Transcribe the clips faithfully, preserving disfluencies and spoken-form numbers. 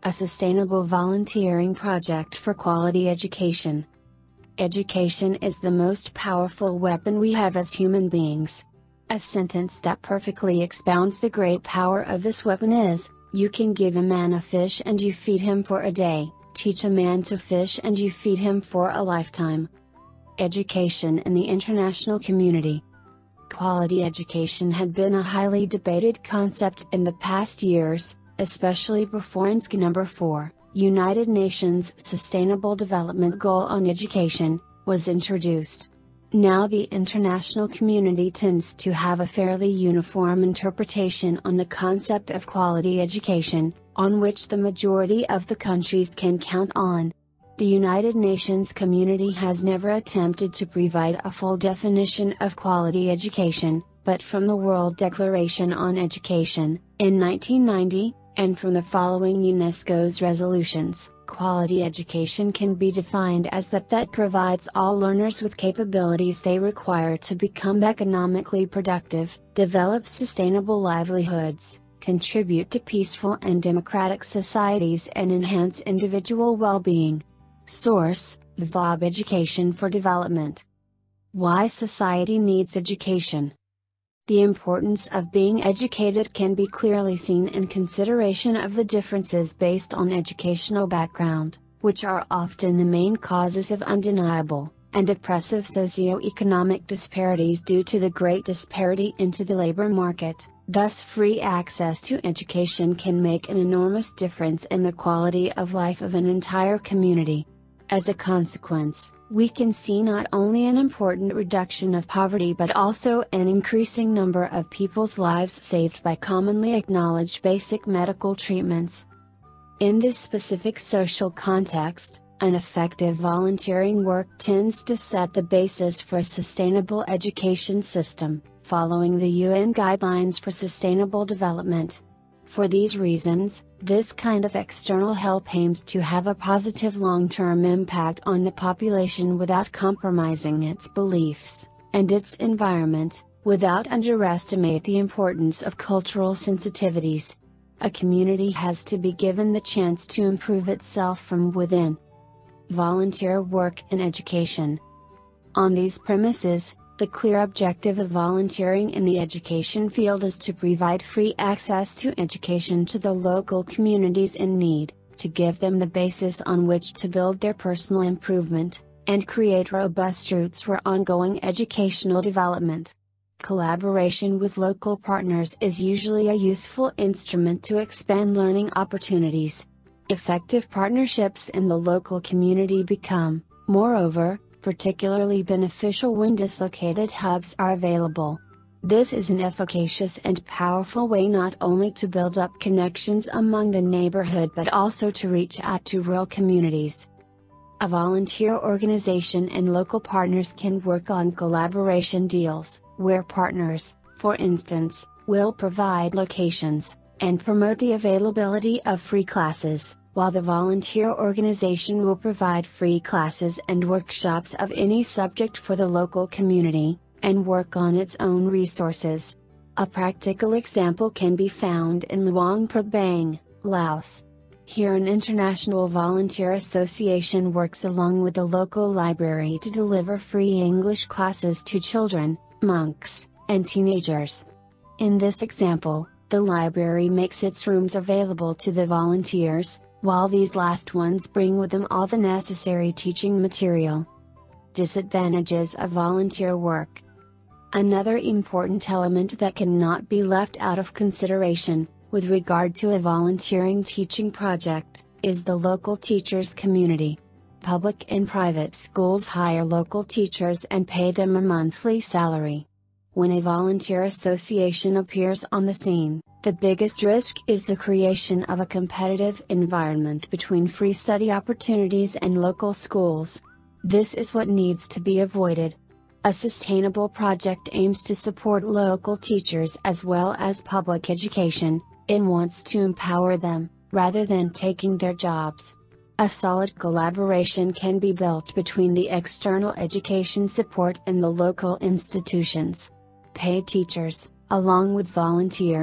a sustainable volunteering project for quality education. Education is the most powerful weapon we have as human beings. A sentence that perfectly expounds the great power of this weapon is, "You can give a man a fish and you feed him for a day, teach a man to fish and you feed him for a lifetime." Education in the international community. Quality education had been a highly debated concept in the past years, especially before I N S G number four, United Nations Sustainable Development Goal on Education, was introduced. Now the international community tends to have a fairly uniform interpretation on the concept of quality education, on which the majority of the countries can count on. The United Nations community has never attempted to provide a full definition of quality education, but from the World Declaration on Education, in nineteen ninety, and from the following UNESCO's resolutions, quality education can be defined as that that provides all learners with capabilities they require to become economically productive, develop sustainable livelihoods, contribute to peaceful and democratic societies and enhance individual well-being. Source: V O B Education for Development. Why society needs education. The importance of being educated can be clearly seen in consideration of the differences based on educational background, which are often the main causes of undeniable, and oppressive socio-economic disparities due to the great disparity into the labor market. Thus, free access to education can make an enormous difference in the quality of life of an entire community. As a consequence, we can see not only an important reduction of poverty but also an increasing number of people's lives saved by commonly acknowledged basic medical treatments. In this specific social context, an effective volunteering work tends to set the basis for a sustainable education system, following the U N Guidelines for Sustainable Development. For these reasons, this kind of external help aims to have a positive long-term impact on the population without compromising its beliefs, and its environment, without underestimate the importance of cultural sensitivities. A community has to be given the chance to improve itself from within. Volunteer work in education. On these premises, the clear objective of volunteering in the education field is to provide free access to education to the local communities in need, to give them the basis on which to build their personal improvement, and create robust roots for ongoing educational development. Collaboration with local partners is usually a useful instrument to expand learning opportunities. Effective partnerships in the local community become, moreover, particularly beneficial when dislocated hubs are available. This is an efficacious and powerful way not only to build up connections among the neighborhood but also to reach out to rural communities. A volunteer organization and local partners can work on collaboration deals, where partners, for instance, will provide locations, and promote the availability of free classes, while the volunteer organization will provide free classes and workshops of any subject for the local community, and work on its own resources. A practical example can be found in Luang Prabang, Laos. Here an international volunteer association works along with the local library to deliver free English classes to children, monks, and teenagers. In this example, the library makes its rooms available to the volunteers, while these last ones bring with them all the necessary teaching material. Disadvantages of volunteer work. Another important element that cannot be left out of consideration, with regard to a volunteering teaching project, is the local teachers' community. Public and private schools hire local teachers and pay them a monthly salary. When a volunteer association appears on the scene, the biggest risk is the creation of a competitive environment between free study opportunities and local schools. This is what needs to be avoided. A sustainable project aims to support local teachers as well as public education. It wants to empower them, rather than taking their jobs. A solid collaboration can be built between the external education support and the local institutions. Paid teachers, along with volunteers,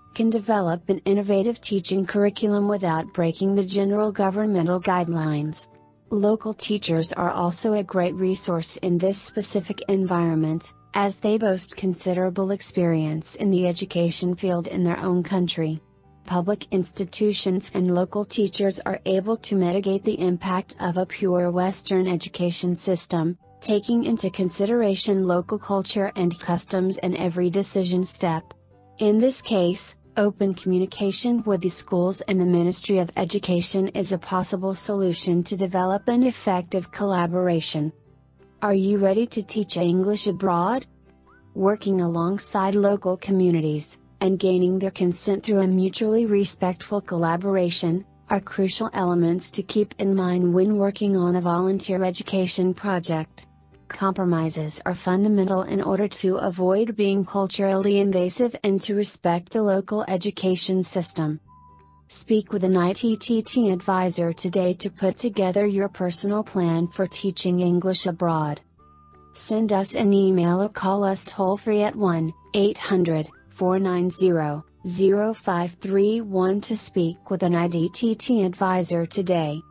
can develop an innovative teaching curriculum without breaking the general governmental guidelines. Local teachers are also a great resource in this specific environment, as they boast considerable experience in the education field in their own country. Public institutions and local teachers are able to mitigate the impact of a pure Western education system, taking into consideration local culture and customs in every decision step. In this case, open communication with the schools and the Ministry of Education is a possible solution to develop an effective collaboration. Are you ready to teach English abroad? Working alongside local communities, and gaining their consent through a mutually respectful collaboration, are crucial elements to keep in mind when working on a volunteer education project. Compromises are fundamental in order to avoid being culturally invasive and to respect the local education system. Speak with an I T T T advisor today to put together your personal plan for teaching English abroad. Send us an email or call us toll-free at one eight hundred, four nine zero, zero five three one to speak with an I T T T advisor today.